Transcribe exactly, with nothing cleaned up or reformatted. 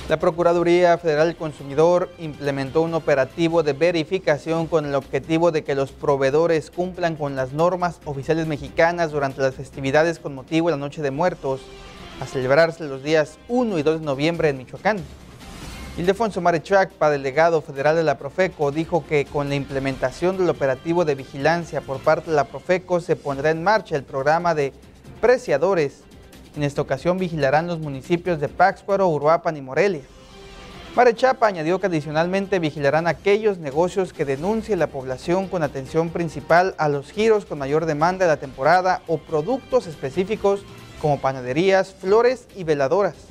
La Procuraduría Federal del Consumidor implementó un operativo de verificación con el objetivo de que los proveedores cumplan con las normas oficiales mexicanas durante las festividades con motivo de la Noche de Muertos, a celebrarse los días uno y dos de noviembre en Michoacán. Ildefonso Marichacpa, delegado federal de la Profeco, dijo que con la implementación del operativo de vigilancia por parte de la Profeco se pondrá en marcha el programa de preciadores. En esta ocasión vigilarán los municipios de Pátzcuaro, Uruapan y Morelia. Marichacpa añadió que adicionalmente vigilarán aquellos negocios que denuncien la población con atención principal a los giros con mayor demanda de la temporada o productos específicos como panaderías, flores y veladoras.